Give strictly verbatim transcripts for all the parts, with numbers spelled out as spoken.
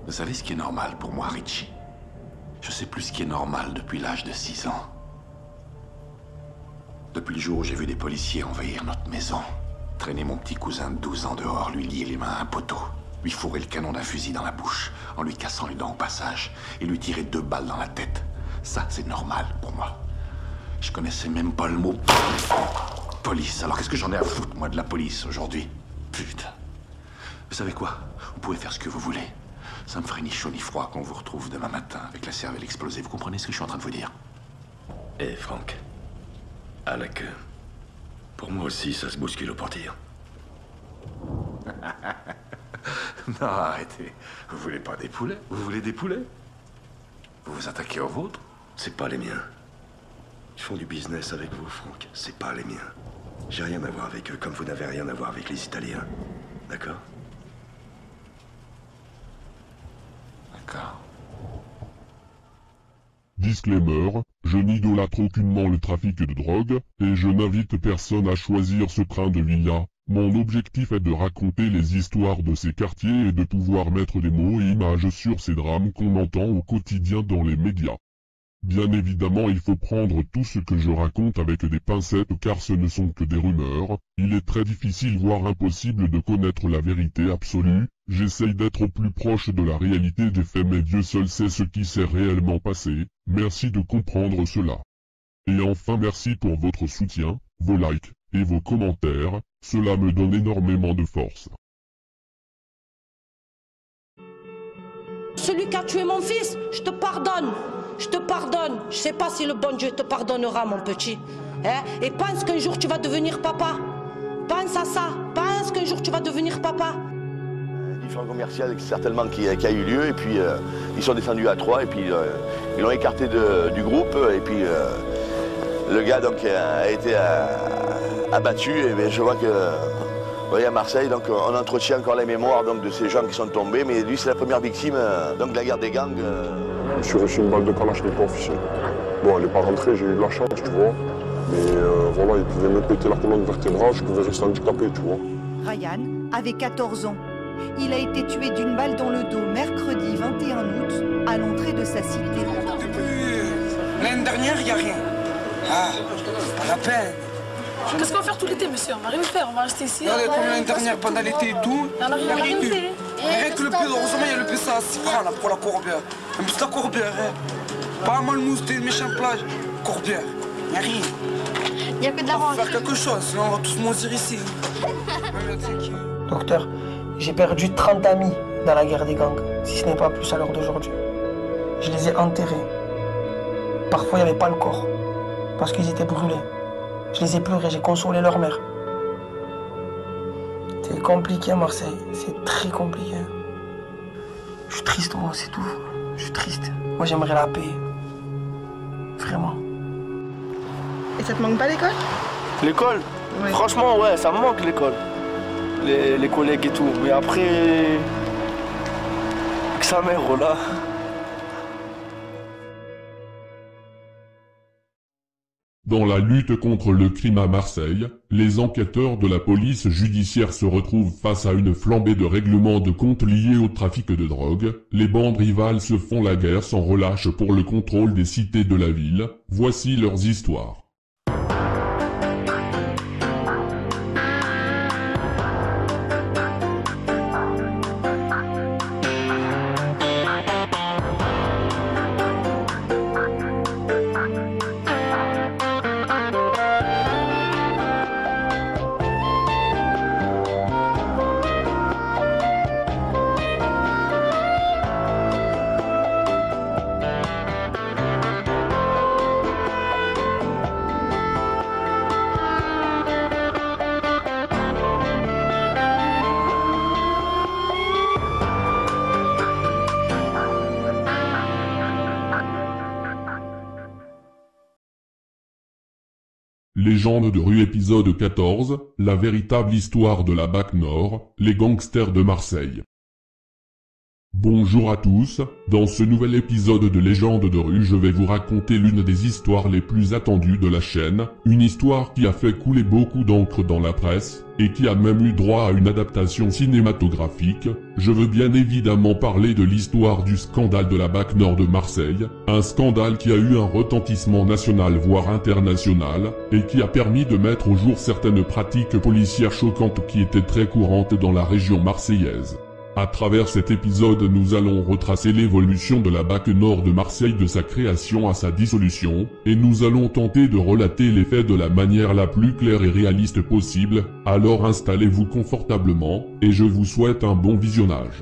Vous savez ce qui est normal pour moi, Richie? Je sais plus ce qui est normal depuis l'âge de six ans. Depuis le jour où j'ai vu des policiers envahir notre maison, traîner mon petit cousin de douze ans dehors, lui lier les mains à un poteau, lui fourrer le canon d'un fusil dans la bouche, en lui cassant les dents au passage, et lui tirer deux balles dans la tête. Ça, c'est normal pour moi. Je connaissais même pas le mot police. Alors qu'est-ce que j'en ai à foutre, moi, de la police, aujourd'hui? Putain. Vous savez quoi? Vous pouvez faire ce que vous voulez. Ça me ferait ni chaud ni froid qu'on vous retrouve demain matin avec la cervelle explosée. Vous comprenez ce que je suis en train de vous dire? Eh, Franck. À la queue. Pour moi aussi, ça se bouscule au portillon. Non, arrêtez. Vous voulez pas des poulets? Vous voulez des poulets? Vous vous attaquez aux vôtres? C'est pas les miens. Ils font du business avec vous, Franck. C'est pas les miens. J'ai rien à voir avec eux, comme vous n'avez rien à voir avec les Italiens. D'accord? D'accord. Disclaimer, je n'idolâtre aucunement le trafic de drogue, et je n'invite personne à choisir ce train de villa. Mon objectif est de raconter les histoires de ces quartiers et de pouvoir mettre des mots et images sur ces drames qu'on entend au quotidien dans les médias. Bien évidemment, il faut prendre tout ce que je raconte avec des pincettes car ce ne sont que des rumeurs. Il est très difficile voire impossible de connaître la vérité absolue. J'essaye d'être au plus proche de la réalité des faits mais Dieu seul sait ce qui s'est réellement passé. Merci de comprendre cela. Et enfin merci pour votre soutien, vos likes et vos commentaires. Cela me donne énormément de force. Celui qui a tué mon fils, je te pardonne. Je te pardonne. Je sais pas si le bon Dieu te pardonnera, mon petit. Hein? Et pense qu'un jour tu vas devenir papa. Pense à ça. Pense qu'un jour tu vas devenir papa. Différent commercial certainement qui, qui a eu lieu et puis euh, ils sont descendus à trois et puis euh, ils l'ont écarté de, du groupe et puis euh, le gars donc a été euh, abattu et bien, je vois que vous voyez à Marseille donc on entretient encore la mémoire donc de ces gens qui sont tombés mais lui c'est la première victime euh, donc de la guerre des gangs. Euh... Je suis reçu une balle de Kalachnikov ici. Bon, elle n'est pas rentrée, j'ai eu de la chance, tu vois. Mais euh, voilà, il pouvait me péter la colonne vertébrale, je pouvais rester handicapé, tu vois. Ryan avait quatorze ans. Il a été tué d'une balle dans le dos mercredi vingt et un août à l'entrée de sa cité. Depuis l'année dernière, il n'y a rien. Ah, pas la peine. Qu'est-ce qu'on va faire tout l'été, monsieur? On va rien faire, on va rester ici. Regardez, comme l'année dernière, pendant l'été et tout, on n'a rien fait. Rien que le plus, heureusement, il y a le P S A à six francs là pour la Courbière. Même si la Courbière, hein. Pas mal mousté, méchant plage. Courbière, il n'y a rien. Il n'y a que de la On va faire quelque chose, sinon on va tous mourir ici. Docteur, j'ai perdu trente amis dans la guerre des gangs, si ce n'est pas plus à l'heure d'aujourd'hui. Je les ai enterrés. Parfois, il n'y avait pas le corps, parce qu'ils étaient brûlés. Je les ai pleurés, j'ai consolé leur mère. C'est compliqué à Marseille, c'est très compliqué. Je suis triste moi, c'est tout. Je suis triste. Moi j'aimerais la paix. Vraiment. Et ça te manque pas l'école? L'école? Oui. Franchement ouais, ça me manque l'école. Les, les collègues et tout. Mais après... Que sa mère, là. Dans la lutte contre le crime à Marseille, les enquêteurs de la police judiciaire se retrouvent face à une flambée de règlements de comptes liés au trafic de drogue. Les bandes rivales se font la guerre sans relâche pour le contrôle des cités de la ville. Voici leurs histoires. Légende de rue épisode quatorze, la véritable histoire de la B A C Nord, les gangsters de Marseille. Bonjour à tous, dans ce nouvel épisode de Légende de rue je vais vous raconter l'une des histoires les plus attendues de la chaîne, une histoire qui a fait couler beaucoup d'encre dans la presse, et qui a même eu droit à une adaptation cinématographique. Je veux bien évidemment parler de l'histoire du scandale de la B A C Nord de Marseille, un scandale qui a eu un retentissement national voire international, et qui a permis de mettre au jour certaines pratiques policières choquantes qui étaient très courantes dans la région marseillaise. À travers cet épisode nous allons retracer l'évolution de la B A C Nord de Marseille de sa création à sa dissolution, et nous allons tenter de relater les faits de la manière la plus claire et réaliste possible. Alors installez-vous confortablement, et je vous souhaite un bon visionnage.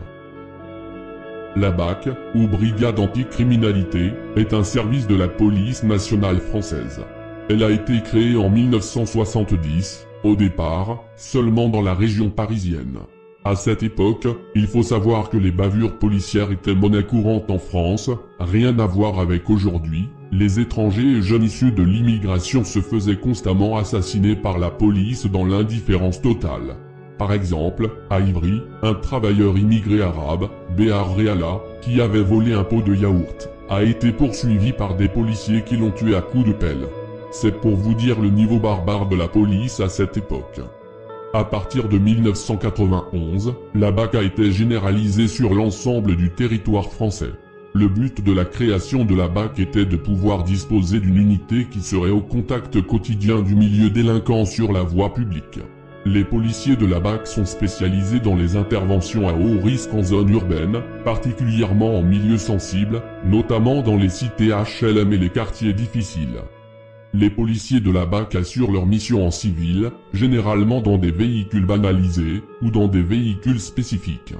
La B A C, ou Brigade Anticriminalité, est un service de la police nationale française. Elle a été créée en mille neuf cent soixante-dix, au départ, seulement dans la région parisienne. À cette époque, il faut savoir que les bavures policières étaient monnaie courante en France, rien à voir avec aujourd'hui. Les étrangers et jeunes issus de l'immigration se faisaient constamment assassiner par la police dans l'indifférence totale. Par exemple, à Ivry, un travailleur immigré arabe, Béar Réala, qui avait volé un pot de yaourt, a été poursuivi par des policiers qui l'ont tué à coups de pelle. C'est pour vous dire le niveau barbare de la police à cette époque. À partir de mille neuf cent quatre-vingt-onze, la B A C a été généralisée sur l'ensemble du territoire français. Le but de la création de la B A C était de pouvoir disposer d'une unité qui serait au contact quotidien du milieu délinquant sur la voie publique. Les policiers de la B A C sont spécialisés dans les interventions à haut risque en zone urbaine, particulièrement en milieu sensible, notamment dans les cités H L M et les quartiers difficiles. Les policiers de la B A C assurent leur mission en civil, généralement dans des véhicules banalisés, ou dans des véhicules spécifiques.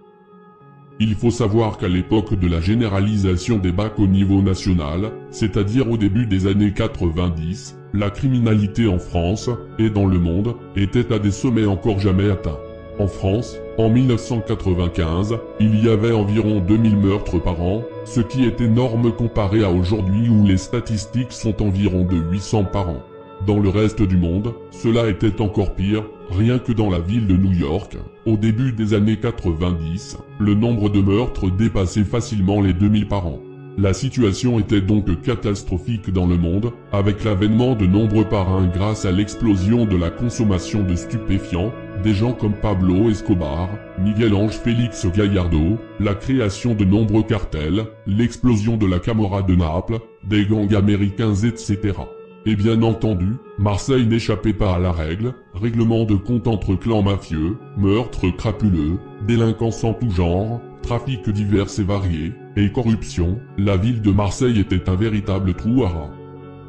Il faut savoir qu'à l'époque de la généralisation des B A C au niveau national, c'est-à-dire au début des années quatre-vingt-dix, la criminalité en France, et dans le monde, était à des sommets encore jamais atteints. En France, en mille neuf cent quatre-vingt-quinze, il y avait environ deux mille meurtres par an, ce qui est énorme comparé à aujourd'hui où les statistiques sont environ de huit cents par an. Dans le reste du monde, cela était encore pire, rien que dans la ville de New York, au début des années quatre-vingt-dix, le nombre de meurtres dépassait facilement les deux mille par an. La situation était donc catastrophique dans le monde, avec l'avènement de nombreux parrains grâce à l'explosion de la consommation de stupéfiants, des gens comme Pablo Escobar, Miguel Ange Félix Gallardo, la création de nombreux cartels, l'explosion de la Camorra de Naples, des gangs américains et cetera. Et bien entendu, Marseille n'échappait pas à la règle, règlement de compte entre clans mafieux, meurtres crapuleux, délinquance en tout genre, trafics divers et variés, et corruption, la ville de Marseille était un véritable trou à rats.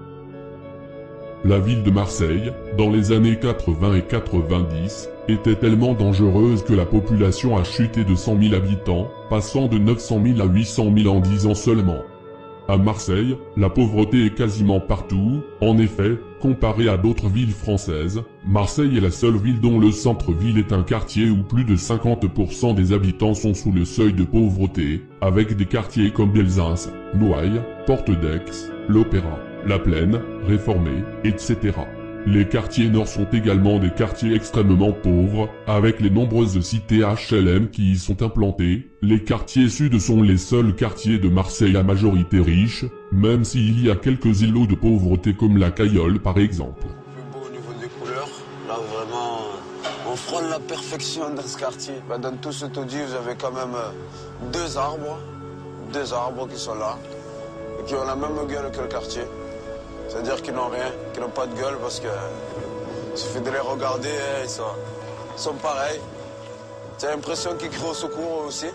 La ville de Marseille, dans les années quatre-vingts et quatre-vingt-dix, était tellement dangereuse que la population a chuté de cent mille habitants, passant de neuf cent mille à huit cent mille en dix ans seulement. À Marseille, la pauvreté est quasiment partout. En effet, comparé à d'autres villes françaises, Marseille est la seule ville dont le centre-ville est un quartier où plus de cinquante pour cent des habitants sont sous le seuil de pauvreté, avec des quartiers comme Belzins, Noailles, Porte d'Aix, l'Opéra, La Plaine, Réformé, et cetera. Les quartiers nord sont également des quartiers extrêmement pauvres, avec les nombreuses cités H L M qui y sont implantées. Les quartiers sud sont les seuls quartiers de Marseille à majorité riche, même s'il y a quelques îlots de pauvreté comme la Caillole par exemple. Plus beau au niveau des couleurs, là vraiment, on frôle la perfection dans ce quartier. Dans tout ce taudis, vous avez quand même deux arbres, deux arbres qui sont là, et qui ont la même gueule que le quartier. C'est-à-dire qu'ils n'ont rien, qu'ils n'ont pas de gueule parce que il suffit de les regarder, ils sont, ils sont pareils. Tu as l'impression qu'ils crient au secours aussi.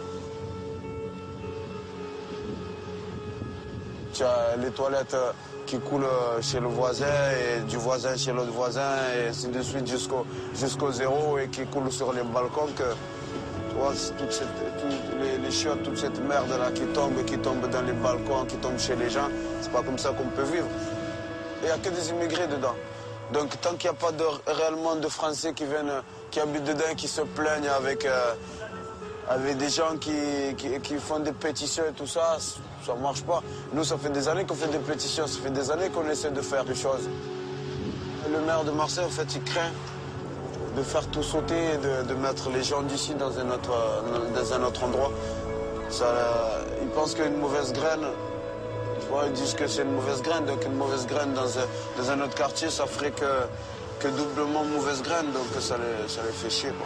Tu as les toilettes qui coulent chez le voisin et du voisin chez l'autre voisin et ainsi de suite jusqu'au jusqu'au zéro et qui coulent sur les balcons que tu vois, toute cette, toutes les, les chiottes, toute cette merde là qui tombe, qui tombe dans les balcons, qui tombe chez les gens, c'est pas comme ça qu'on peut vivre. Il n'y a que des immigrés dedans. Donc tant qu'il n'y a pas de, réellement de Français qui viennent, qui habitent dedans, qui se plaignent avec, euh, avec des gens qui, qui, qui font des pétitions et tout ça, ça ne marche pas. Nous, ça fait des années qu'on fait des pétitions, ça fait des années qu'on essaie de faire des choses. Le maire de Marseille, en fait, il craint. de faire tout sauter et de, de mettre les gens d'ici dans un autre, dans un autre endroit. Ça, ils pensent qu'une mauvaise graine, tu vois, ils disent que c'est une mauvaise graine, donc une mauvaise graine dans un, dans un autre quartier, ça ferait que, que doublement mauvaise graine, donc ça les, ça les fait chier, quoi.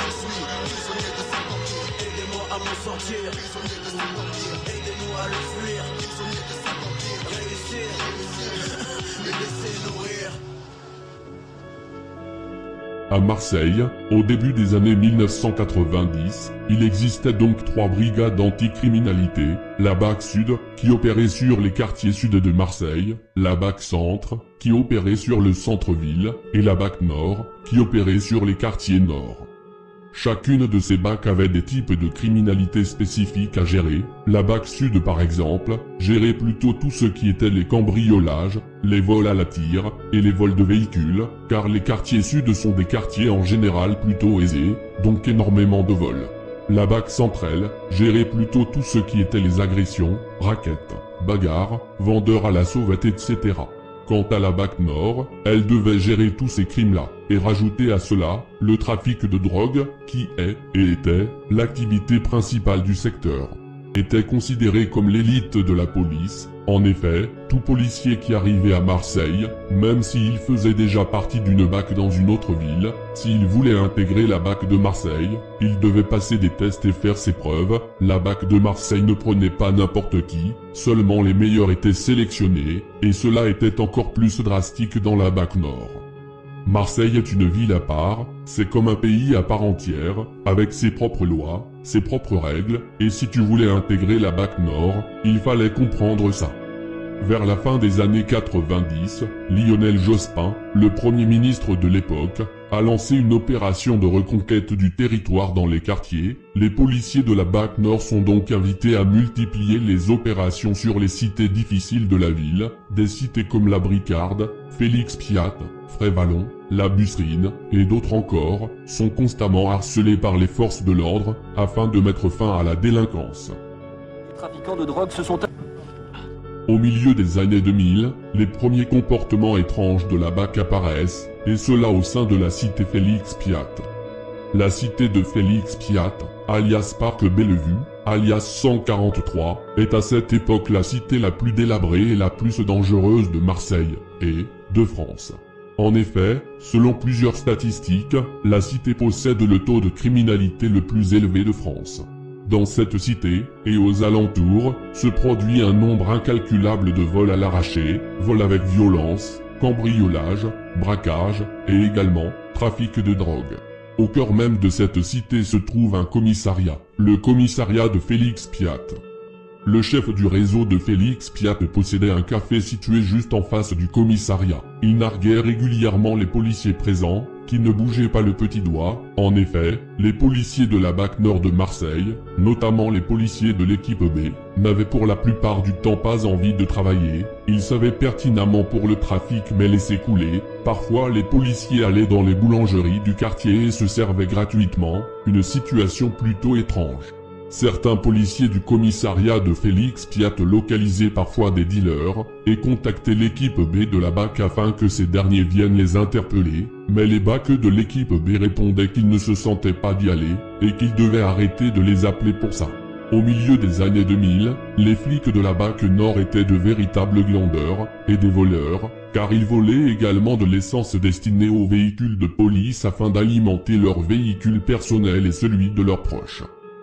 Aidez-moi à m'en sortir, aidez-nous à le fuir, réussir, les laisser nourrir. À Marseille, au début des années mille neuf cent quatre-vingt-dix, il existait donc trois brigades anticriminalité, la B A C Sud, qui opérait sur les quartiers sud de Marseille, la B A C Centre, qui opérait sur le centre-ville, et la B A C Nord, qui opérait sur les quartiers nord. Chacune de ces B A C avait des types de criminalité spécifiques à gérer. La B A C Sud par exemple, gérait plutôt tout ce qui était les cambriolages, les vols à la tire, et les vols de véhicules, car les quartiers sud sont des quartiers en général plutôt aisés, donc énormément de vols. La B A C Centrale gérait plutôt tout ce qui était les agressions, raquettes, bagarres, vendeurs à la sauvette, et cetera. Quant à la B A C Nord, elle devait gérer tous ces crimes-là, et rajouter à cela, le trafic de drogue, qui est, et était, l'activité principale du secteur. Était considéré comme l'élite de la police. En effet, tout policier qui arrivait à Marseille, même s'il faisait déjà partie d'une B A C dans une autre ville, s'il voulait intégrer la B A C de Marseille, il devait passer des tests et faire ses preuves. La B A C de Marseille ne prenait pas n'importe qui, seulement les meilleurs étaient sélectionnés, et cela était encore plus drastique dans la B A C Nord. Marseille est une ville à part, c'est comme un pays à part entière, avec ses propres lois, ses propres règles, et si tu voulais intégrer la B A C Nord, il fallait comprendre ça. Vers la fin des années quatre-vingt-dix, Lionel Jospin, le premier ministre de l'époque, a lancé une opération de reconquête du territoire dans les quartiers. Les policiers de la B A C Nord sont donc invités à multiplier les opérations sur les cités difficiles de la ville. Des cités comme la Bricarde, Félix-Piat, Frévalon, la Busserine, et d'autres encore, sont constamment harcelées par les forces de l'ordre, afin de mettre fin à la délinquance. Les trafiquants de drogue se sont... Au milieu des années deux mille, les premiers comportements étranges de la B A C apparaissent, et cela au sein de la cité Félix-Piat. La cité de Félix-Piat, alias Parc Bellevue, alias cent quarante-trois, est à cette époque la cité la plus délabrée et la plus dangereuse de Marseille, et de France. En effet, selon plusieurs statistiques, la cité possède le taux de criminalité le plus élevé de France. Dans cette cité, et aux alentours, se produit un nombre incalculable de vols à l'arraché, vols avec violence, cambriolage, braquage, et également, trafic de drogue. Au cœur même de cette cité se trouve un commissariat, le commissariat de Félix-Piat. Le chef du réseau de Félix-Piat possédait un café situé juste en face du commissariat. Il narguait régulièrement les policiers présents, qui ne bougeaient pas le petit doigt. En effet, les policiers de la B A C Nord de Marseille, notamment les policiers de l'équipe B, n'avaient pour la plupart du temps pas envie de travailler. Ils savaient pertinemment pour le trafic mais laissaient couler. Parfois les policiers allaient dans les boulangeries du quartier et se servaient gratuitement, une situation plutôt étrange. Certains policiers du commissariat de Félix-Piat localisaient parfois des dealers, et contactaient l'équipe B de la B A C afin que ces derniers viennent les interpeller, mais les B A C de l'équipe B répondaient qu'ils ne se sentaient pas d'y aller, et qu'ils devaient arrêter de les appeler pour ça. Au milieu des années deux mille, les flics de la B A C Nord étaient de véritables glandeurs, et des voleurs, car ils volaient également de l'essence destinée aux véhicules de police afin d'alimenter leurs véhicules personnels et celui de leurs proches.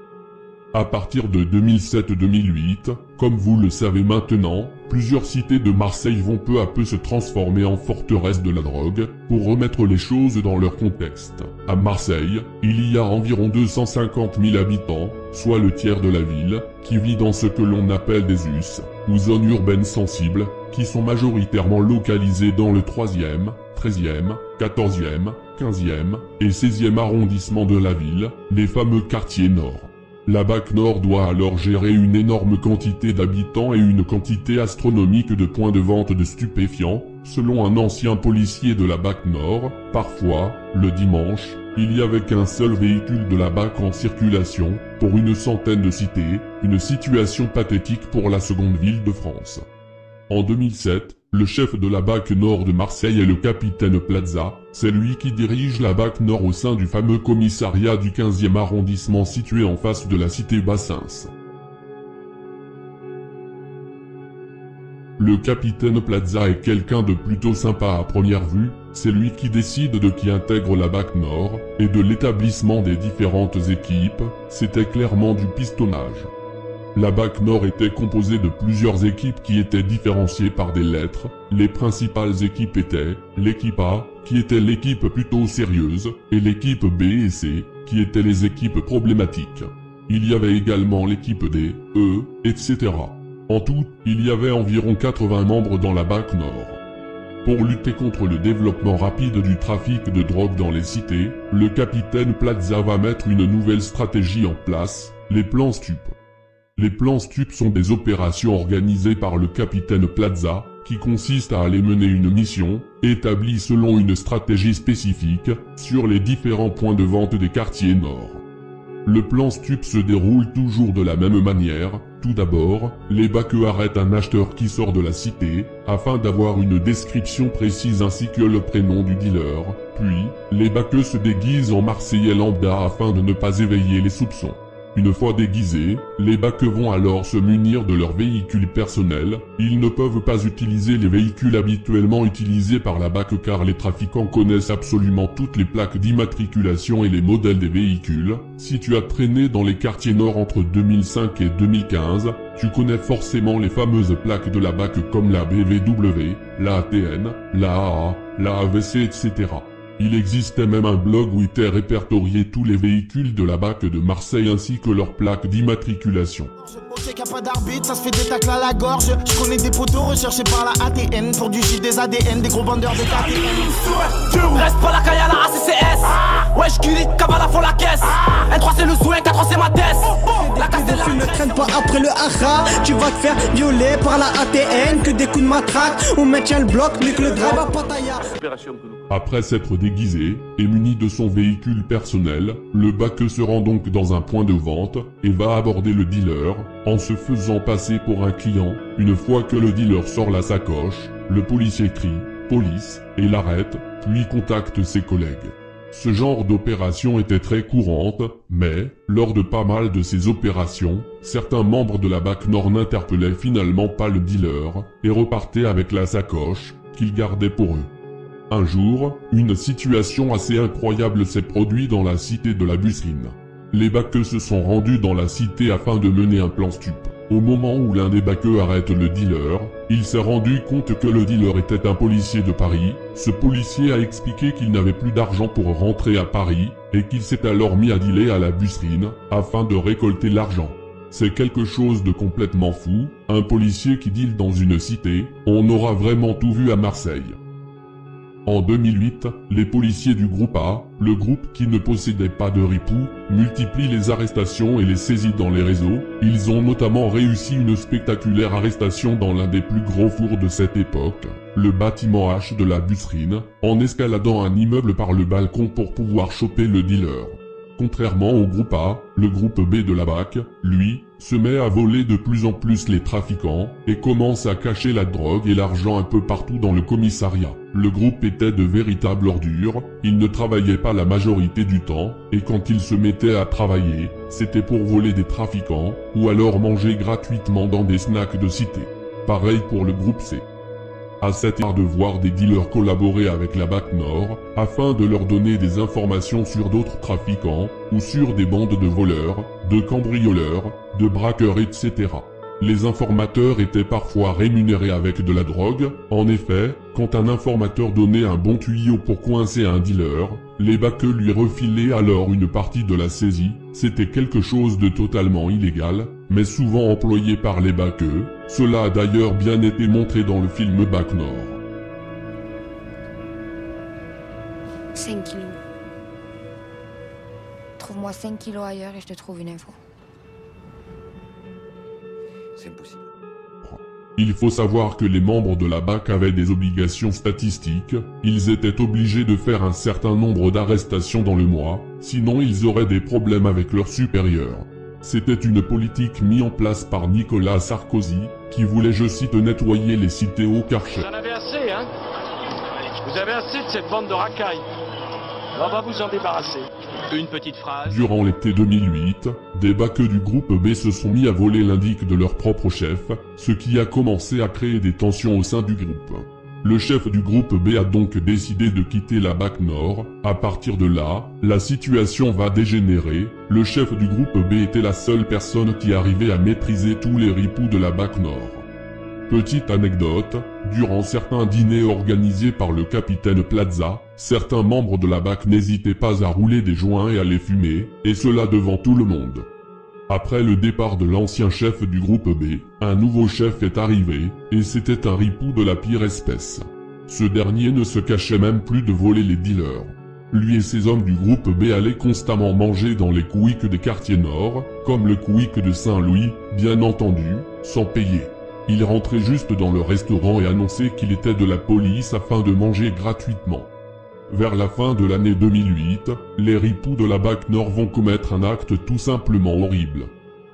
À partir de deux mille sept deux mille huit, comme vous le savez maintenant, plusieurs cités de Marseille vont peu à peu se transformer en forteresses de la drogue, pour remettre les choses dans leur contexte. À Marseille, il y a environ deux cent cinquante mille habitants, soit le tiers de la ville, qui vit dans ce que l'on appelle des U S, ou zones urbaines sensibles, qui sont majoritairement localisées dans le troisième, treizième, quatorzième, quinzième et seizième arrondissement de la ville, les fameux quartiers nord. La B A C Nord doit alors gérer une énorme quantité d'habitants et une quantité astronomique de points de vente de stupéfiants. Selon un ancien policier de la B A C Nord, parfois, le dimanche, il y avait qu'un seul véhicule de la B A C en circulation, pour une centaine de cités, une situation pathétique pour la seconde ville de France. En deux mille sept, Le chef de la B A C Nord de Marseille est le capitaine Plaza, c'est lui qui dirige la B A C Nord au sein du fameux commissariat du quinzième arrondissement situé en face de la cité Bassins. Le capitaine Plaza est quelqu'un de plutôt sympa à première vue, c'est lui qui décide de qui intègre la B A C Nord, et de l'établissement des différentes équipes, c'était clairement du pistonnage. La B A C Nord était composée de plusieurs équipes qui étaient différenciées par des lettres. Les principales équipes étaient l'équipe A, qui était l'équipe plutôt sérieuse, et l'équipe B et C, qui étaient les équipes problématiques. Il y avait également l'équipe D, E, et cetera. En tout, il y avait environ quatre-vingts membres dans la B A C Nord. Pour lutter contre le développement rapide du trafic de drogue dans les cités, le capitaine Plaza va mettre une nouvelle stratégie en place, les plans stupes. Les plans stupes sont des opérations organisées par le capitaine Plaza, qui consistent à aller mener une mission, établie selon une stratégie spécifique, sur les différents points de vente des quartiers nord. Le plan stup se déroule toujours de la même manière. Tout d'abord, les baqueux arrêtent un acheteur qui sort de la cité, afin d'avoir une description précise ainsi que le prénom du dealer, puis, les baqueux se déguisent en Marseillais lambda afin de ne pas éveiller les soupçons. Une fois déguisés, les baqueux vont alors se munir de leur véhicule personnel. Ils ne peuvent pas utiliser les véhicules habituellement utilisés par la B A C car les trafiquants connaissent absolument toutes les plaques d'immatriculation et les modèles des véhicules. Si tu as traîné dans les quartiers nord entre deux mille cinq et deux mille quinze, tu connais forcément les fameuses plaques de la B A C comme la B V W, la A T N, la A A, la A V C, et cetera. Il existait même un blog où étaient répertoriés tous les véhicules de la B A C de Marseille ainsi que leurs plaques d'immatriculation. Au check y'a pas d'arbitre, ça se fait des tacles à la gorge. Je connais des poteaux recherchés par la A T N pour du shit des A D N, des gros vendeurs de K T N. Reste pas la caille à la A C C S. Wesh Kili, Kabbalah font la caisse. N trois c'est le swing, quatre trois c'est ma tête. La casse de Tu ne traînes pas après le haha. Tu vas te faire violer par la A T N. Que des coups de matraque, on maintient le bloc, mais que le drap va pataya. Après s'être déguisé et muni de son véhicule personnel, le baqueux se rend donc dans un point de vente et va aborder le dealer en se faisant passer pour un client. Une fois que le dealer sort la sacoche, le policier crie « Police » et l'arrête, puis contacte ses collègues. Ce genre d'opération était très courante, mais, lors de pas mal de ces opérations, certains membres de la B A C Nord n'interpellaient finalement pas le dealer et repartaient avec la sacoche qu'ils gardaient pour eux. Un jour, une situation assez incroyable s'est produite dans la cité de la Busserine. Les baqueux se sont rendus dans la cité afin de mener un plan stup. Au moment où l'un des baqueux arrête le dealer, il s'est rendu compte que le dealer était un policier de Paris. Ce policier a expliqué qu'il n'avait plus d'argent pour rentrer à Paris et qu'il s'est alors mis à dealer à la Busserine afin de récolter l'argent. C'est quelque chose de complètement fou, un policier qui deal dans une cité, on aura vraiment tout vu à Marseille. En deux mille huit, les policiers du groupe A, le groupe qui ne possédait pas de ripoux, multiplient les arrestations et les saisies dans les réseaux. Ils ont notamment réussi une spectaculaire arrestation dans l'un des plus gros fours de cette époque, le bâtiment H de la Busserine, en escaladant un immeuble par le balcon pour pouvoir choper le dealer. Contrairement au groupe A, le groupe B de la B A C, lui, se met à voler de plus en plus les trafiquants et commence à cacher la drogue et l'argent un peu partout dans le commissariat. Le groupe était de véritables ordures, ils ne travaillaient pas la majorité du temps, et quand ils se mettaient à travailler, c'était pour voler des trafiquants, ou alors manger gratuitement dans des snacks de cité. Pareil pour le groupe C. À cet égard de voir des dealers collaborer avec la B A C Nord, afin de leur donner des informations sur d'autres trafiquants, ou sur des bandes de voleurs, de cambrioleurs, de braqueurs, et cetera. Les informateurs étaient parfois rémunérés avec de la drogue. En effet, quand un informateur donnait un bon tuyau pour coincer un dealer, les baqueux lui refilaient alors une partie de la saisie. C'était quelque chose de totalement illégal, mais souvent employé par les baqueux. Cela a d'ailleurs bien été montré dans le film B A C Nord. cinq kilos. Trouve-moi cinq kilos ailleurs et je te trouve une info. C'est impossible. Il faut savoir que les membres de la B A C avaient des obligations statistiques, ils étaient obligés de faire un certain nombre d'arrestations dans le mois, sinon ils auraient des problèmes avec leurs supérieurs. C'était une politique mise en place par Nicolas Sarkozy, qui voulait, je cite, nettoyer les cités au Karcher. Vous en avez assez, hein? Vous avez assez de cette bande de racailles. On va vous en débarrasser. Une petite phrase. Durant l'été deux mille huit, des baqueux du groupe B se sont mis à voler l'indic de leur propre chef, ce qui a commencé à créer des tensions au sein du groupe. Le chef du groupe B a donc décidé de quitter la B A C Nord. À partir de là, la situation va dégénérer. Le chef du groupe B était la seule personne qui arrivait à maîtriser tous les ripoux de la B A C Nord. Petite anecdote, durant certains dîners organisés par le capitaine Plaza, certains membres de la B A C n'hésitaient pas à rouler des joints et à les fumer, et cela devant tout le monde. Après le départ de l'ancien chef du groupe B, un nouveau chef est arrivé, et c'était un ripou de la pire espèce. Ce dernier ne se cachait même plus de voler les dealers. Lui et ses hommes du groupe B allaient constamment manger dans les couics des quartiers nord, comme le couic de Saint-Louis, bien entendu, sans payer. Il rentrait juste dans le restaurant et annonçait qu'il était de la police afin de manger gratuitement. Vers la fin de l'année deux mille huit, les ripoux de la B A C Nord vont commettre un acte tout simplement horrible.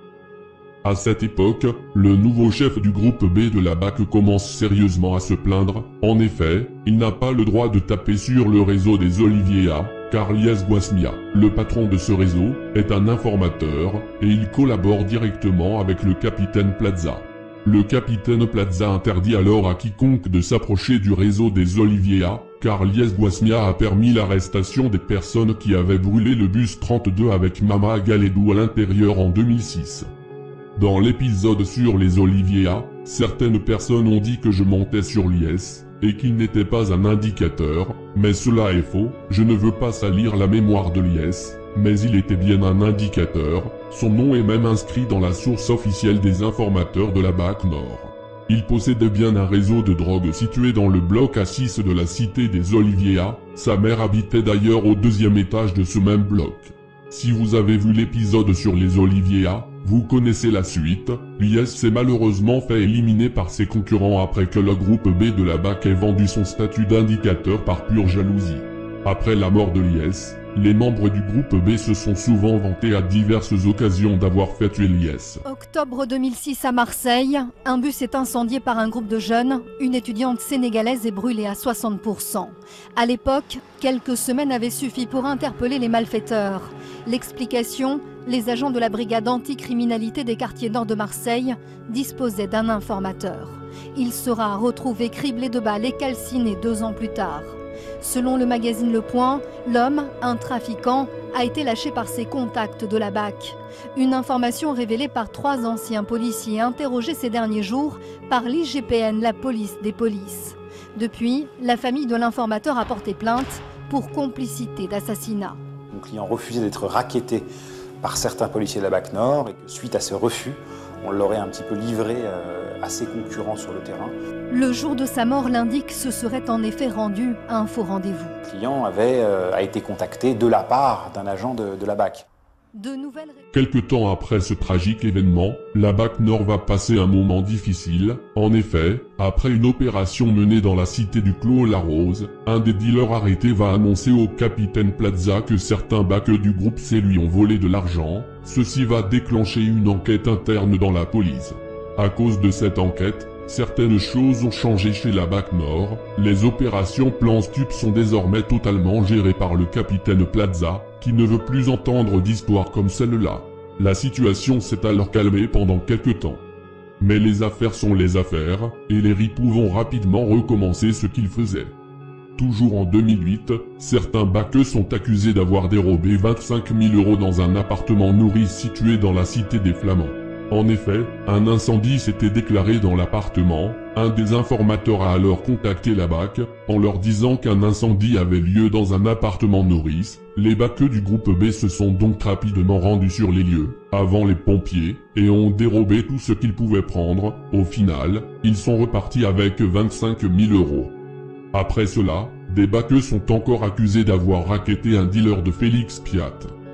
À cette époque, le nouveau chef du groupe B de la B A C commence sérieusement à se plaindre. En effet, il n'a pas le droit de taper sur le réseau des Oliviera, car Lies Guasmia, le patron de ce réseau, est un informateur, et il collabore directement avec le capitaine Plaza. Le capitaine Plaza interdit alors à quiconque de s'approcher du réseau des Oliviera, car Lies Guasmia a permis l'arrestation des personnes qui avaient brûlé le bus trente-deux avec Mama Galedou à l'intérieur en deux mille six. Dans l'épisode sur les Oliviera, certaines personnes ont dit que je montais sur Lies, et qu'il n'était pas un indicateur, mais cela est faux, je ne veux pas salir la mémoire de Lies, mais il était bien un indicateur, son nom est même inscrit dans la source officielle des informateurs de la B A C Nord. Il possédait bien un réseau de drogue situé dans le bloc A six de la cité des Oliviera, sa mère habitait d'ailleurs au deuxième étage de ce même bloc. Si vous avez vu l'épisode sur les Oliviera, vous connaissez la suite, Lies s'est malheureusement fait éliminer par ses concurrents après que le groupe B de la B A C ait vendu son statut d'indicateur par pure jalousie. Après la mort de Lies, les membres du groupe B se sont souvent vantés à diverses occasions d'avoir fait tuer Lies. Octobre deux mille six à Marseille, un bus est incendié par un groupe de jeunes. Une étudiante sénégalaise est brûlée à soixante pour cent. À l'époque, quelques semaines avaient suffi pour interpeller les malfaiteurs. L'explication, les agents de la brigade anticriminalité des quartiers nord de Marseille disposaient d'un informateur. Il sera retrouvé criblé de balles et calciné deux ans plus tard. Selon le magazine Le Point, l'homme, un trafiquant, a été lâché par ses contacts de la B A C. Une information révélée par trois anciens policiers interrogés ces derniers jours par l'I G P N, la police des polices. Depuis, la famille de l'informateur a porté plainte pour complicité d'assassinat. Mon client refusait d'être racketté par certains policiers de la B A C Nord et que suite à ce refus, on l'aurait un petit peu livré à ses concurrents sur le terrain. Le jour de sa mort, l'indique se serait en effet rendu à un faux rendez-vous. Le client avait, euh, a été contacté de la part d'un agent de, de la B A C. De nouvelles... Quelque temps après ce tragique événement, la B A C Nord va passer un moment difficile. En effet, après une opération menée dans la cité du Clos-la-Rose, un des dealers arrêtés va annoncer au capitaine Plaza que certains baqueux du groupe C lui ont volé de l'argent. Ceci va déclencher une enquête interne dans la police. À cause de cette enquête, certaines choses ont changé chez la B A C Nord. Les opérations plan stup sont désormais totalement gérées par le capitaine Plaza, qui ne veut plus entendre d'histoires comme celle-là. La situation s'est alors calmée pendant quelques temps. Mais les affaires sont les affaires, et les ripoux vont rapidement recommencer ce qu'ils faisaient. Toujours en deux mille huit, certains baqueux sont accusés d'avoir dérobé vingt-cinq mille euros dans un appartement nourri situé dans la cité des Flamands. En effet, un incendie s'était déclaré dans l'appartement. Un des informateurs a alors contacté la B A C en leur disant qu'un incendie avait lieu dans un appartement nourrice. Les baqueux du groupe B se sont donc rapidement rendus sur les lieux, avant les pompiers, et ont dérobé tout ce qu'ils pouvaient prendre. Au final, ils sont repartis avec vingt-cinq mille euros. Après cela, des baqueux sont encore accusés d'avoir racketté un dealer de Félix Piat.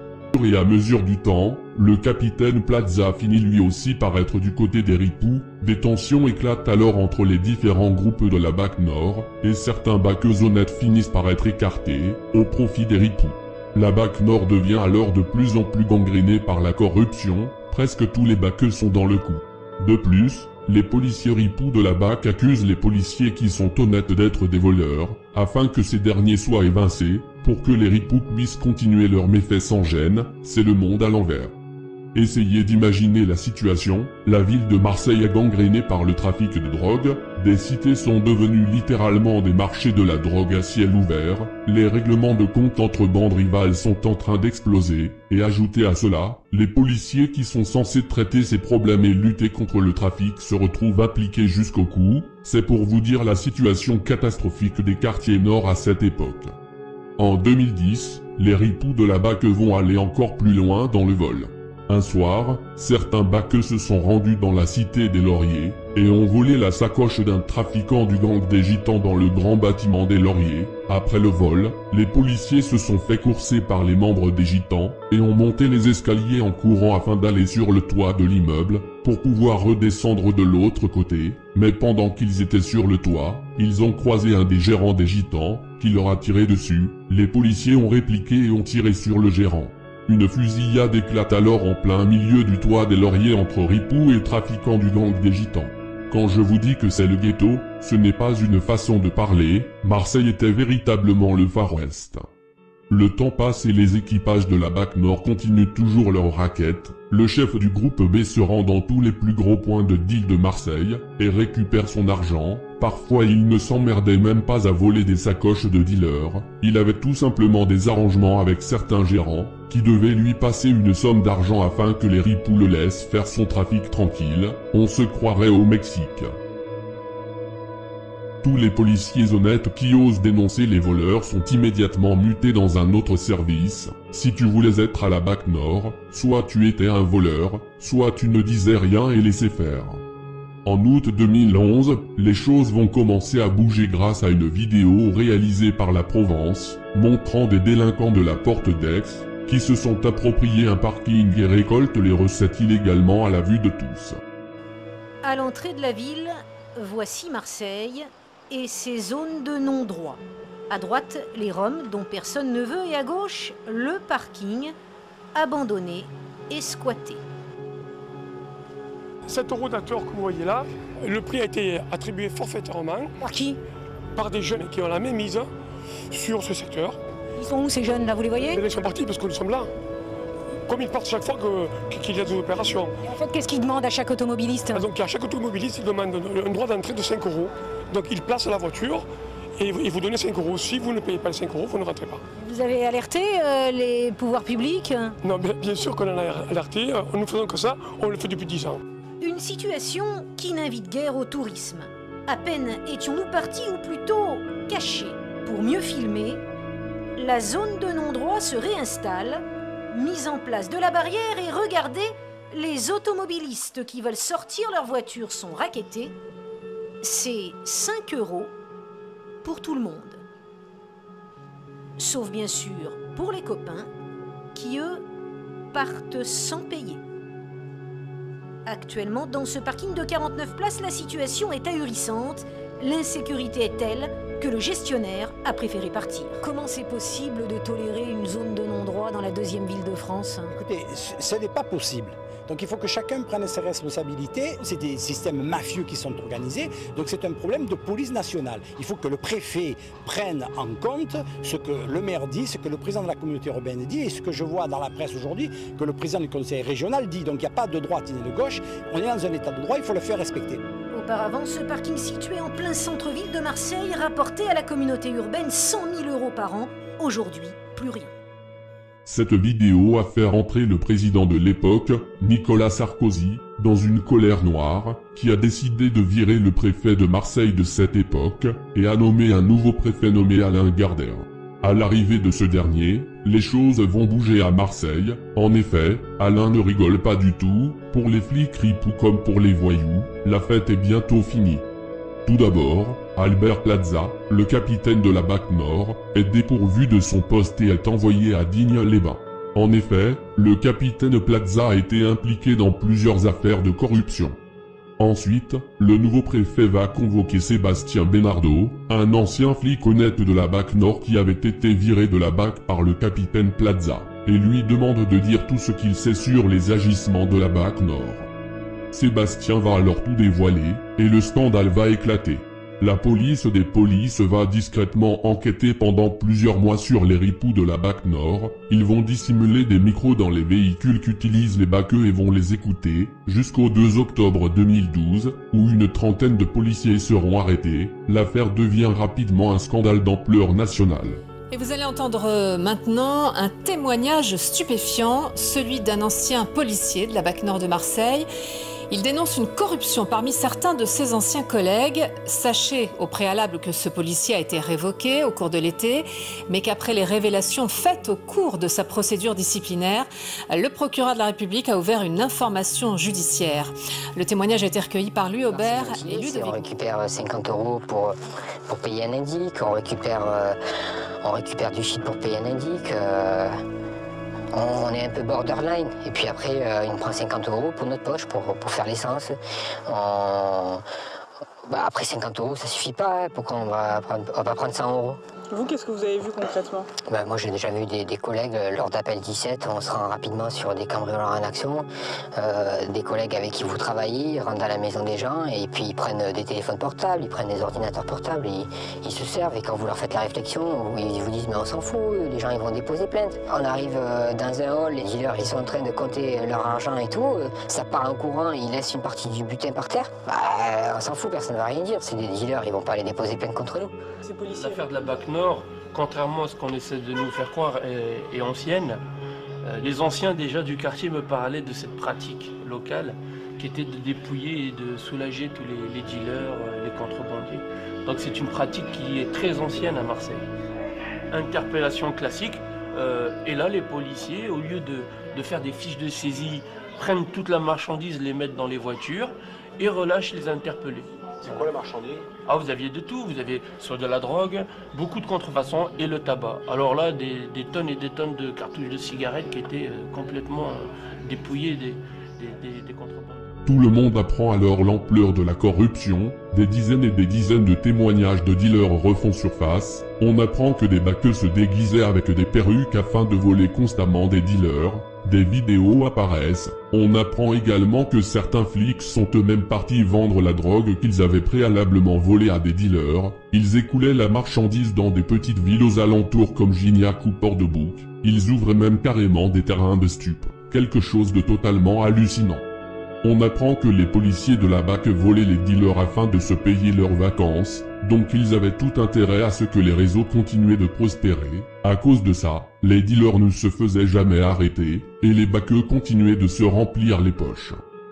Et à mesure du temps, le capitaine Plaza finit lui aussi par être du côté des ripoux. Des tensions éclatent alors entre les différents groupes de la B A C Nord, et certains baqueux honnêtes finissent par être écartés, au profit des ripoux. La B A C Nord devient alors de plus en plus gangrénée par la corruption. presque tous les baqueux sont dans le coup. De plus, les policiers ripoux de la B A C accusent les policiers qui sont honnêtes d'être des voleurs, afin que ces derniers soient évincés, pour que les ripoux puissent continuer leurs méfaits sans gêne. C'est le monde à l'envers. Essayez d'imaginer la situation, la ville de Marseille est gangrénée par le trafic de drogue, des cités sont devenues littéralement des marchés de la drogue à ciel ouvert, les règlements de compte entre bandes rivales sont en train d'exploser, et ajoutez à cela, les policiers qui sont censés traiter ces problèmes et lutter contre le trafic se retrouvent impliqués jusqu'au cou. C'est pour vous dire la situation catastrophique des quartiers nord à cette époque. En deux mille dix, les ripoux de la B A C vont aller encore plus loin dans le vol. Un soir, certains baqueux se sont rendus dans la cité des Lauriers, et ont volé la sacoche d'un trafiquant du gang des Gitans dans le grand bâtiment des Lauriers. Après le vol, les policiers se sont fait courser par les membres des Gitans, et ont monté les escaliers en courant afin d'aller sur le toit de l'immeuble, pour pouvoir redescendre de l'autre côté. Mais pendant qu'ils étaient sur le toit, ils ont croisé un des gérants des Gitans, qui leur a tiré dessus. Les policiers ont répliqué et ont tiré sur le gérant. Une fusillade éclate alors en plein milieu du toit des Lauriers entre ripoux et trafiquants du gang des Gitans. Quand je vous dis que c'est le ghetto, ce n'est pas une façon de parler, Marseille était véritablement le Far West. Le temps passe et les équipages de la B A C Nord continuent toujours leur raquette. Le chef du groupe B se rend dans tous les plus gros points de deal de Marseille, et récupère son argent. Parfois il ne s'emmerdait même pas à voler des sacoches de dealers, il avait tout simplement des arrangements avec certains gérants, qui devaient lui passer une somme d'argent afin que les ripoux le laissent faire son trafic tranquille. On se croirait au Mexique. Tous les policiers honnêtes qui osent dénoncer les voleurs sont immédiatement mutés dans un autre service. Si tu voulais être à la B A C Nord, soit tu étais un voleur, soit tu ne disais rien et laissais faire. En août deux mille onze, les choses vont commencer à bouger grâce à une vidéo réalisée par la Provence, montrant des délinquants de la Porte d'Aix, qui se sont appropriés un parking et récoltent les recettes illégalement à la vue de tous. À l'entrée de la ville, voici Marseille et ses zones de non-droit. À droite, les Roms dont personne ne veut, et à gauche, le parking, abandonné et squatté. Cet eurodateur que vous voyez là, le prix a été attribué forfaitairement. Par qui? Par des jeunes qui ont la même mise sur ce secteur. Ils sont où ces jeunes là, vous les voyez? Ils sont partis parce que nous sommes là. Comme ils partent chaque fois qu'il y a des opérations. Et en fait, qu'est-ce qu'ils demandent à chaque automobiliste? Ah, donc à chaque automobiliste, ils demandent un droit d'entrée de cinq euros. Donc ils placent la voiture et ils vous donnent cinq euros. Si vous ne payez pas les cinq euros, vous ne rentrez pas. Vous avez alerté euh, les pouvoirs publics? Non, bien, bien sûr qu'on en a alerté. Nous ne faisons que ça, on le fait depuis dix ans. Une situation qui n'invite guère au tourisme. À peine étions-nous partis, ou plutôt cachés, pour mieux filmer, la zone de non-droit se réinstalle, mise en place de la barrière, et regardez, les automobilistes qui veulent sortir leur voiture sont rackettés. C'est cinq euros pour tout le monde. Sauf bien sûr pour les copains qui, eux, partent sans payer. Actuellement, dans ce parking de quarante-neuf places, la situation est ahurissante. L'insécurité est telle que le gestionnaire a préféré partir. Comment c'est possible de tolérer une zone de non-droit dans la deuxième ville de France? Écoutez, ce n'est pas possible. Donc il faut que chacun prenne ses responsabilités. C'est des systèmes mafieux qui sont organisés, donc c'est un problème de police nationale. Il faut que le préfet prenne en compte ce que le maire dit, ce que le président de la communauté urbaine dit, et ce que je vois dans la presse aujourd'hui, que le président du conseil régional dit. Donc il n'y a pas de droite ni de gauche, on est dans un état de droit, il faut le faire respecter. Auparavant, ce parking situé en plein centre-ville de Marseille rapportait à la communauté urbaine cent mille euros par an. Aujourd'hui, plus rien. Cette vidéo a fait rentrer le président de l'époque, Nicolas Sarkozy, dans une colère noire, qui a décidé de virer le préfet de Marseille de cette époque, et a nommé un nouveau préfet nommé Alain Garder. À l'arrivée de ce dernier, les choses vont bouger à Marseille. En effet, Alain ne rigole pas du tout. Pour les flics ripoux comme pour les voyous, la fête est bientôt finie. Tout d'abord, Albert Plaza, le capitaine de la B A C Nord, est dépourvu de son poste et est envoyé à Digne-les-Bains. En effet, le capitaine Plaza a été impliqué dans plusieurs affaires de corruption. Ensuite, le nouveau préfet va convoquer Sébastien Benardo, un ancien flic honnête de la B A C Nord qui avait été viré de la B A C par le capitaine Plaza, et lui demande de dire tout ce qu'il sait sur les agissements de la B A C Nord. Sébastien va alors tout dévoiler, et le scandale va éclater. La police des polices va discrètement enquêter pendant plusieurs mois sur les ripoux de la B A C Nord. Ils vont dissimuler des micros dans les véhicules qu'utilisent les baqueux et vont les écouter, jusqu'au deux octobre deux mille douze, où une trentaine de policiers seront arrêtés. L'affaire devient rapidement un scandale d'ampleur nationale. Et vous allez entendre maintenant un témoignage stupéfiant, celui d'un ancien policier de la B A C Nord de Marseille. Il dénonce une corruption parmi certains de ses anciens collègues. Sachez au préalable que ce policier a été révoqué au cours de l'été, mais qu'après les révélations faites au cours de sa procédure disciplinaire, le procureur de la République a ouvert une information judiciaire. Le témoignage a été recueilli par Louis Aubert. Élu de... On récupère cinquante euros pour, pour payer un indique, on récupère, euh, on récupère du shit pour payer un indique. Euh... On est un peu borderline, et puis après, euh, il nous prend cinquante euros pour notre poche, pour, pour faire l'essence. On... Bah, après cinquante euros, ça suffit pas, hein. Pourquoi on va, prendre, on va prendre cent euros? Vous, qu'est-ce que vous avez vu concrètement? Bah, moi, j'ai déjà vu des, des collègues, euh, lors d'appel dix-sept, on se rend rapidement sur des cambrioleurs en action. Euh, des collègues avec qui vous travaillez, ils rentrent à la maison des gens, et puis ils prennent des téléphones portables, ils prennent des ordinateurs portables, ils, ils se servent, et quand vous leur faites la réflexion, ils vous disent « mais on s'en fout, les gens ils vont déposer plainte ». On arrive euh, dans un hall, les dealers ils sont en train de compter leur argent et tout, euh, ça part en courant, ils laissent une partie du butin par terre. Bah, on s'en fout, personne ne va rien dire, c'est des dealers, ils vont pas aller déposer plainte contre nous. L'affaire de la B A C Nord, contrairement à ce qu'on essaie de nous faire croire, est, est ancienne. Euh, les anciens déjà du quartier me parlaient de cette pratique locale qui était de dépouiller et de soulager tous les, les dealers, les contrebandiers. Donc c'est une pratique qui est très ancienne à Marseille. Interpellation classique, euh, et là les policiers, au lieu de, de faire des fiches de saisie, prennent toute la marchandise, les mettent dans les voitures et relâchent les interpellés. C'est quoi la marchandise? Ah, vous aviez de tout, vous avez sur de la drogue, beaucoup de contrefaçons et le tabac. Alors là, des, des tonnes et des tonnes de cartouches de cigarettes qui étaient euh, complètement euh, dépouillées des, des, des, des contrebandes. Tout le monde apprend alors l'ampleur de la corruption, des dizaines et des dizaines de témoignages de dealers refont surface, on apprend que des baqueux se déguisaient avec des perruques afin de voler constamment des dealers, des vidéos apparaissent, on apprend également que certains flics sont eux-mêmes partis vendre la drogue qu'ils avaient préalablement volée à des dealers, ils écoulaient la marchandise dans des petites villes aux alentours comme Gignac ou Port-de-Bouc, ils ouvrent même carrément des terrains de stupes, quelque chose de totalement hallucinant. On apprend que les policiers de la B A C volaient les dealers afin de se payer leurs vacances, donc ils avaient tout intérêt à ce que les réseaux continuaient de prospérer. À cause de ça, les dealers ne se faisaient jamais arrêter, et les baqueux continuaient de se remplir les poches.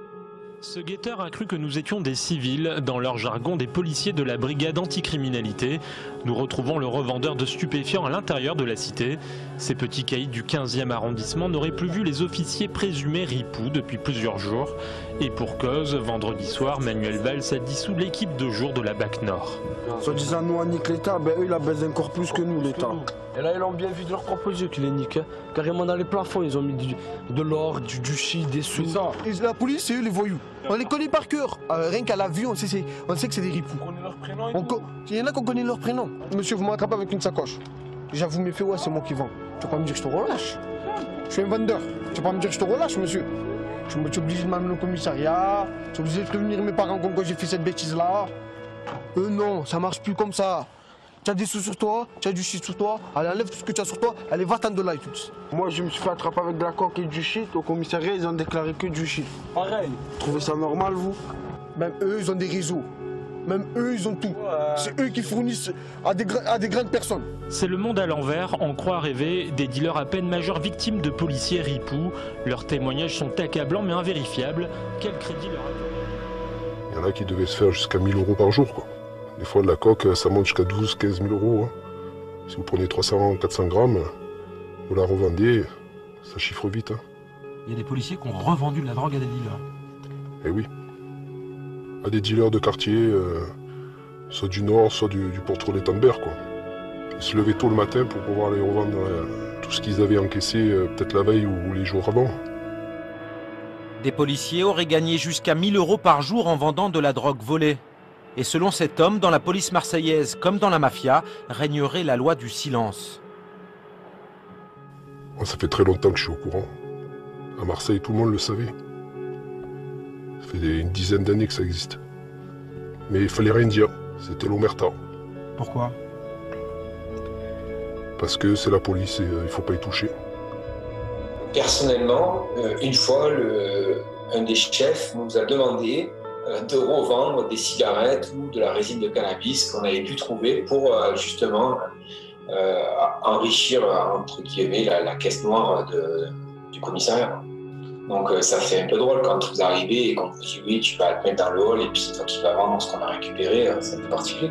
Ce guetteur a cru que nous étions des civils, dans leur jargon des policiers de la brigade anticriminalité. Nous retrouvons le revendeur de stupéfiants à l'intérieur de la cité. Ces petits caïds du quinzième arrondissement n'auraient plus vu les officiers présumés ripoux depuis plusieurs jours. Et pour cause, vendredi soir, Manuel Valls a dissous l'équipe de jour de la B A C Nord. Soit disant nous on nique l'État, ben eux ils la baisent encore plus que nous l'État. Et là ils l'ont bien vu de leur propre yeux qu'ils les niquent. Hein. Carrément dans les plafonds ils ont mis du, de l'or, du, du shit, des sous. Ça. Et la police c'est eux les voyous. On les connaît par cœur. Euh, rien qu'à la vue on sait, on sait que c'est des ripoux. On connaît leur prénom et on co Il y en a qu'on connaît leur prénom. Monsieur vous m'attrapez avec une sacoche. Déjà vous me faites ouais c'est moi qui vends. Tu vas pas me dire que je te relâche. Je suis un vendeur. Tu vas pas me dire que je te relâche monsieur. Je suis obligé de m'amener au commissariat, je suis obligé de prévenir mes parents comme quand j'ai fait cette bêtise-là. Euh non, ça marche plus comme ça. Tu as des sous sur toi, tu as du shit sur toi, allez enlève tout ce que tu as sur toi, allez va-t'en de là et tout. Moi je me suis fait attraper avec de la coque et du shit, au commissariat ils ont déclaré que du shit. Pareil. Vous trouvez ça normal vous? Même eux ils ont des réseaux. Même eux, ils ont tout. Ouais. C'est eux qui fournissent à des, à des grandes personnes. C'est le monde à l'envers, en croit rêver, des dealers à peine majeurs victimes de policiers ripoux. Leurs témoignages sont accablants mais invérifiables. Quel crédit leur a... Il y en a qui devaient se faire jusqu'à mille euros par jour, quoi. Des fois, de la coque, ça monte jusqu'à douze à quinze mille euros. Hein. Si vous prenez trois cents à quatre cents grammes, vous la revendez, ça chiffre vite. Hein. Il y a des policiers qui ont revendu de la drogue à des dealers. Eh oui. À des dealers de quartier, euh, soit du Nord, soit du, du Porto-les-Tambert, quoi. Ils se levaient tôt le matin pour pouvoir aller revendre euh, tout ce qu'ils avaient encaissé, euh, peut-être la veille ou, ou les jours avant. Des policiers auraient gagné jusqu'à mille euros par jour en vendant de la drogue volée. Et selon cet homme, dans la police marseillaise comme dans la mafia, régnerait la loi du silence. Moi, ça fait très longtemps que je suis au courant. À Marseille, tout le monde le savait. Ça fait une dizaine d'années que ça existe. Mais il fallait rien dire, c'était l'omerta. Pourquoi? Parce que c'est la police et euh, il ne faut pas y toucher. Personnellement, euh, une fois, le, un des chefs nous a demandé euh, de revendre des cigarettes ou de la résine de cannabis qu'on avait pu trouver pour euh, justement euh, enrichir, entre guillemets, la, la caisse noire de, du commissariat. Donc euh, ça fait un peu drôle quand vous arrivez et qu'on vous dit oui, tu vas te mettre dans le hall et puis c'est toi qui vas vendre ce qu'on a récupéré, c'est un peu particulier.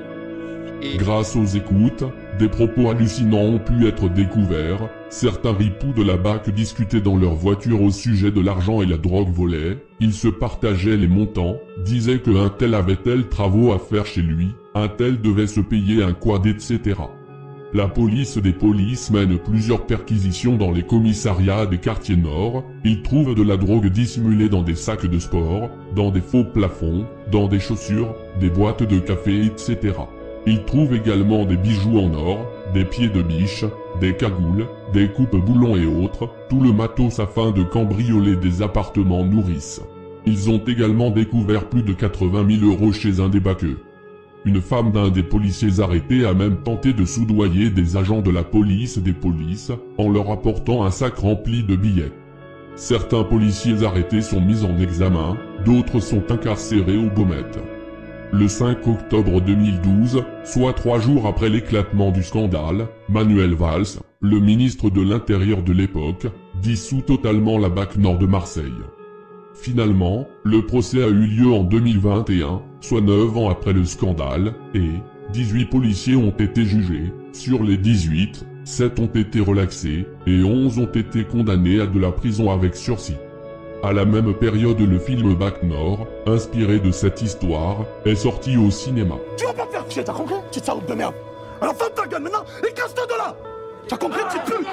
Grâce aux écoutes, des propos hallucinants ont pu être découverts. Certains ripoux de la B A C discutaient dans leur voiture au sujet de l'argent et la drogue volée. Ils se partageaient les montants, disaient qu'un tel avait tel travaux à faire chez lui, un tel devait se payer un quad, et cetera. La police des polices mène plusieurs perquisitions dans les commissariats des quartiers nord. Ils trouvent de la drogue dissimulée dans des sacs de sport, dans des faux plafonds, dans des chaussures, des boîtes de café, et cetera. Ils trouvent également des bijoux en or, des pieds de biche, des cagoules, des coupes-boulons et autres, tout le matos afin de cambrioler des appartements nourrices. Ils ont également découvert plus de quatre-vingt mille euros chez un des baqueux. Une femme d'un des policiers arrêtés a même tenté de soudoyer des agents de la police des polices en leur apportant un sac rempli de billets. Certains policiers arrêtés sont mis en examen, d'autres sont incarcérés aux baumettes. Le cinq octobre deux mille douze, soit trois jours après l'éclatement du scandale, Manuel Valls, le ministre de l'Intérieur de l'époque, dissout totalement la B A C Nord de Marseille. Finalement, le procès a eu lieu en deux mille vingt et un, soit neuf ans après le scandale, et dix-huit policiers ont été jugés. Sur les dix-huit, sept ont été relaxés, et onze ont été condamnés à de la prison avec sursis. À la même période, le film B A C Nord, inspiré de cette histoire, est sorti au cinéma. Tu vas pas me faire chier, t'as compris? Petite salope de merde. Alors ferme ta gueule maintenant et casse-toi de là. T'as compris, petite pute?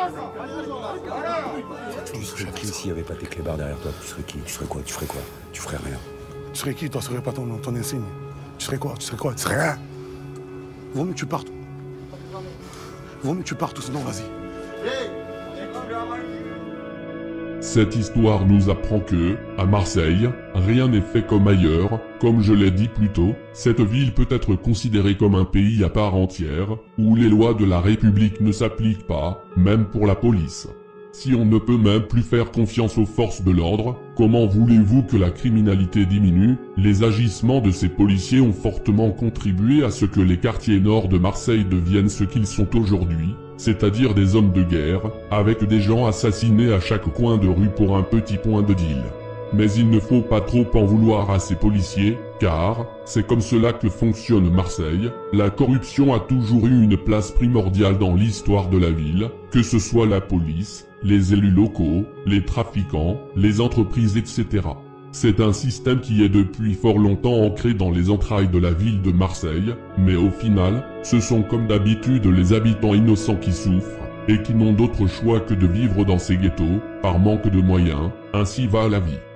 Tu serais qui s'il n'y avait pas tes clébards derrière toi? Tu serais qui? Tu serais quoi? Tu ferais quoi? Tu ferais rien. Tu serais qui? Toi, ce serait pas ton, ton insigne. Tu serais quoi? Tu serais quoi? Tu serais rien. Vaut mieux que tu partes. Vaut mieux que tu partes, sinon vas-y. Cette histoire nous apprend que, à Marseille, rien n'est fait comme ailleurs. Comme je l'ai dit plus tôt, cette ville peut être considérée comme un pays à part entière, où les lois de la République ne s'appliquent pas, même pour la police. Si on ne peut même plus faire confiance aux forces de l'ordre, comment voulez-vous que la criminalité diminue? Les agissements de ces policiers ont fortement contribué à ce que les quartiers nord de Marseille deviennent ce qu'ils sont aujourd'hui, c'est-à-dire des zones de guerre, avec des gens assassinés à chaque coin de rue pour un petit point de deal. Mais il ne faut pas trop en vouloir à ces policiers, car c'est comme cela que fonctionne Marseille. La corruption a toujours eu une place primordiale dans l'histoire de la ville, que ce soit la police, les élus locaux, les trafiquants, les entreprises, et cetera. C'est un système qui est depuis fort longtemps ancré dans les entrailles de la ville de Marseille, mais au final, ce sont comme d'habitude les habitants innocents qui souffrent, et qui n'ont d'autre choix que de vivre dans ces ghettos, par manque de moyens, ainsi va la vie.